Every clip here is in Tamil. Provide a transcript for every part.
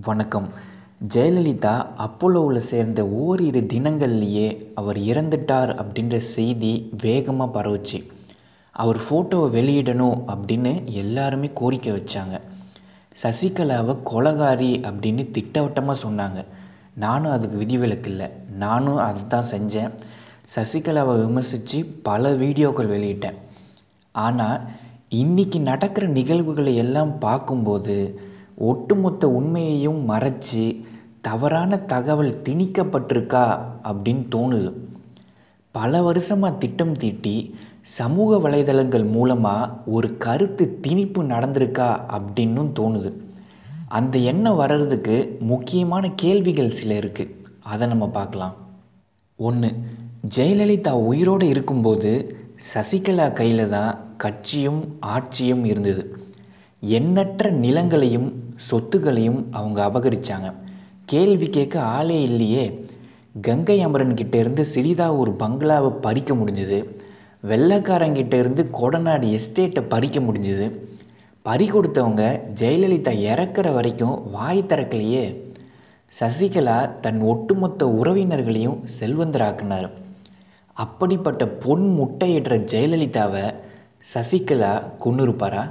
வணக்கம். ஜெயலலிதா அப்போலோவில் சேர்ந்த ஓரிரு தினங்கள்லேயே அவர் இறந்துட்டார் அப்படின்ற செய்தி வேகமாக பரவுச்சு. அவர் ஃபோட்டோவை வெளியிடணும் அப்படின்னு எல்லாருமே கோரிக்கை வச்சாங்க. சசிகலாவை கொலைகாரி அப்படின்னு திட்டவட்டமாக சொன்னாங்க. நானும் அதுக்கு விதிவிலக்கு இல்லை. நானும் அதை தான் செஞ்சேன். சசிகலாவை விமர்சித்து பல வீடியோக்கள் வெளியிட்டேன். ஆனால் இன்றைக்கி நடக்கிற நிகழ்வுகளை எல்லாம் பார்க்கும்போது ஒட்டுமொத்த உண்மையையும் மறைச்சி தவறான தகவல் திணிக்கப்பட்டிருக்கா அப்படின்னு தோணுது. பல வருஷமாக திட்டம் தீட்டி சமூக வலைதளங்கள் மூலமாக ஒரு கருத்து திணிப்பு நடந்திருக்கா அப்படின்னும் தோணுது. அந்த எண்ணம் வர்றதுக்கு முக்கியமான கேள்விகள் சில இருக்குது. அதை நம்ம பார்க்கலாம். 1. ஜெயலலிதா உயிரோடு இருக்கும்போது சசிகலா கையில் தான் கட்சியும் ஆட்சியும் இருந்தது. எண்ணற்ற நிலங்களையும் சொத்துக்களையும் அவங்க அபகரித்தாங்க. கேள்வி கேட்க ஆளே இல்லையே. கங்கை அமரன் கிட்ட இருந்து சிறிதாக ஒரு பங்களாவை பறிக்க முடிஞ்சுது. வெள்ளைக்காரங்கிட்ட இருந்து கொடநாடு எஸ்டேட்டை பறிக்க முடிஞ்சுது. பறி கொடுத்தவங்க ஜெயலலிதா இறக்குற வரைக்கும் வாய் திறக்கலையே. சசிகலா தன் ஒட்டுமொத்த உறவினர்களையும் செல்வந்தராக்குனார். அப்படிப்பட்ட பொன் முட்டையிடுற ஜெயலலிதாவை சசிகலா கொன்னிருப்பாரா?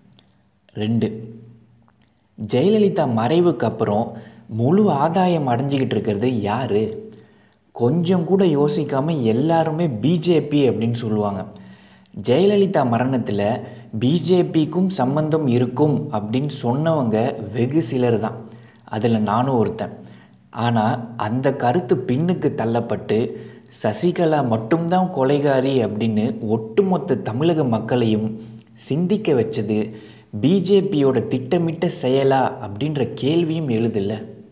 2. ஜெயலலிதா மறைவுக்கு அப்புறம் முழு ஆதாயம் அடைஞ்சிக்கிட்டு இருக்கிறது யார்? கொஞ்சம் கூட யோசிக்காமல் எல்லாருமே பிஜேபி அப்படின்னு சொல்லுவாங்க. ஜெயலலிதா மரணத்தில் பிஜேபிக்கும் சம்பந்தம் இருக்கும் அப்படின்னு சொன்னவங்க வெகு சிலர் தான். அதில் நானும் ஒருத்தன். ஆனால் அந்த கருத்து பின்னுக்கு தள்ளப்பட்டு சசிகலா மட்டும்தான் கொலைகாரி அப்படின்னு ஒட்டுமொத்த தமிழக மக்களையும் சிந்திக்க வச்சது பிஜேபியோட திட்டமிட்ட செயலா அப்படின்ற கேள்வியும் எழுதில்ல.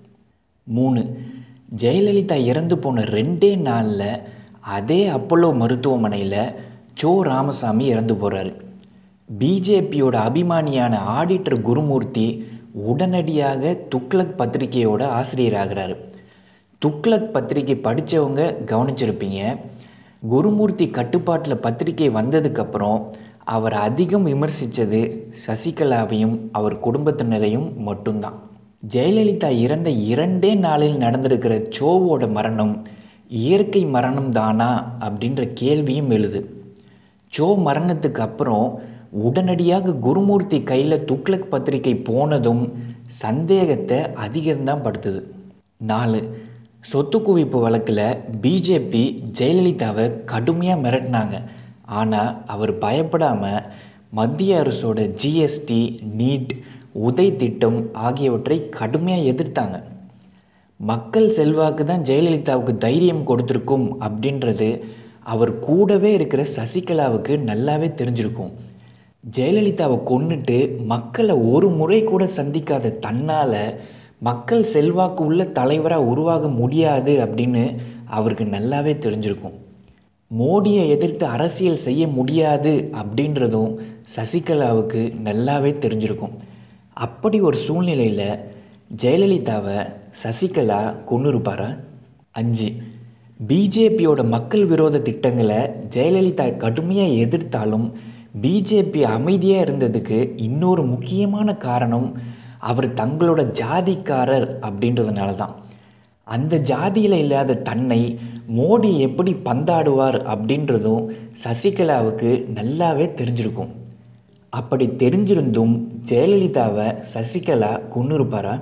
3. ஜெயலலிதா இறந்து போன 2 நாளில் அதே அப்போலோ மருத்துவமனையில் சோ ராமசாமி இறந்து போகிறாரு. பிஜேபியோட அபிமானியான ஆடிட்டர் குருமூர்த்தி உடனடியாக துக்ளக் பத்திரிகையோட ஆசிரியராகிறாரு. துக்ளக் பத்திரிகை படித்தவங்க கவனிச்சிருப்பீங்க. குருமூர்த்தி கட்டுப்பாட்டில் பத்திரிகை வந்ததுக்கப்புறம் அவர் அதிகம் விமர்சித்தது சசிகலாவையும் அவர் குடும்பத்தினரையும் மட்டும்தான். ஜெயலலிதா இறந்த 2 நாளில் நடந்திருக்கிற சோவோட மரணம் இயற்கை மரணம் தானா அப்படின்ற கேள்வியும் எழுது. சோ மரணத்துக்கு அப்புறம் உடனடியாக குருமூர்த்தி கையில் துக்ளக் பத்திரிகை போனதும் சந்தேகத்தை அதிகம்தான் படுத்துது. 4. சொத்து குவிப்பு வழக்கில் பிஜேபி ஜெயலலிதாவை கடுமையாக மிரட்டினாங்க. ஆனால் அவர் பயப்படாமல் மத்திய அரசோட ஜிஎஸ்டி, நீட், உதய் திட்டம் ஆகியவற்றை கடுமையாக எதிர்த்தாங்க. மக்கள் செல்வாக்கு தான் ஜெயலலிதாவுக்கு தைரியம் கொடுத்துருக்கும் அப்படின்றது அவர் கூடவே இருக்கிற சசிகலாவுக்கு நல்லாவே தெரிஞ்சிருக்கும். ஜெயலலிதாவை கொன்னுட்டு மக்களை ஒரு முறை கூட சந்திக்காத தன்னால் மக்கள் செல்வாக்கு உள்ள தலைவராக உருவாக முடியாது அப்படின்னு அவருக்கு நல்லாவே தெரிஞ்சிருக்கும். மோடியை எதிர்த்து அரசியல் செய்ய முடியாது அப்படின்றதும் சசிகலாவுக்கு நல்லாவே தெரிஞ்சிருக்கும். அப்படி ஒரு சூழ்நிலையில் ஜெயலலிதாவை சசிகலா கொன்னிருப்பாரா? 5. பிஜேபியோட மக்கள் விரோத திட்டங்களை ஜெயலலிதா கடுமையாக எதிர்த்தாலும் பிஜேபி அமைதியாக இருந்ததுக்கு இன்னொரு முக்கியமான காரணம் அவர் தங்களோட ஜாதிக்காரர் அப்படின்றதுனால தான். அந்த ஜாதியில் இல்லாத தன்னை மோடி எப்படி பந்தாடுவார் அப்படின்றதும் சசிகலாவுக்கு நல்லாவே தெரிஞ்சிருக்கும். அப்படி தெரிஞ்சிருந்தும் ஜெயலலிதாவை சசிகலா கொன்னிருப்பாரா?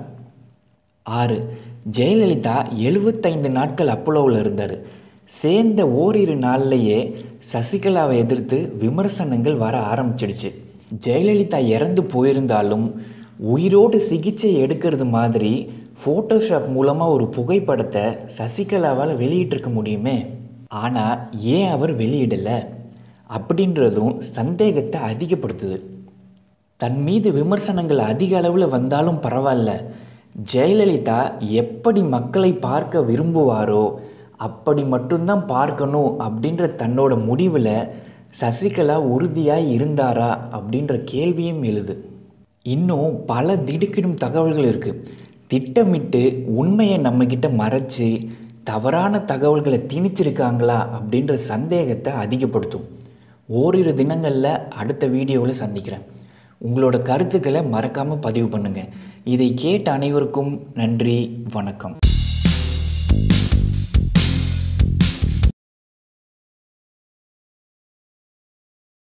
6. ஜெயலலிதா 75 நாட்கள் அப்போலோவில் இருந்தார். சேர்ந்த ஓரிரு நாள்லையே சசிகலாவை எதிர்த்து விமர்சனங்கள் வர ஆரம்பிச்சிடுச்சு. ஜெயலலிதா இறந்து போயிருந்தாலும் உயிரோடு சிகிச்சை எடுக்கிறது மாதிரி ஃபோட்டோஷாப் மூலமாக ஒரு புகைப்படத்தை சசிகலாவால் வெளியிட்டிருக்க முடியுமே. ஆனால் ஏன் அவர் வெளியிடலை அப்படின்றதும் சந்தேகத்தை அதிகப்படுத்துது. தன் மீது விமர்சனங்கள் அதிக அளவில் வந்தாலும் பரவாயில்ல, ஜெயலலிதா எப்படி மக்களை பார்க்க விரும்புவாரோ அப்படி மட்டும்தான் பார்க்கணும் அப்படின்ற தன்னோட முடிவில் சசிகலா உறுதியாக இருந்தாரா அப்படின்ற கேள்வியும் எழுது. இன்னும் பல திடுக்கிடும் தகவல்கள் இருக்குது. திட்டமிட்டு உண்மையை நம்மக்கிட்ட மறைச்சி தவறான தகவல்களை திணிச்சிருக்காங்களா அப்படின்ற சந்தேகத்தை அதிகப்படுத்தும். ஓரிரு தினங்களில் அடுத்த வீடியோவில் சந்திக்கிறேன். உங்களோட கருத்துக்களை மறக்காமல் பதிவு பண்ணுங்கள். இதை கேட்ட அனைவருக்கும் நன்றி, வணக்கம்.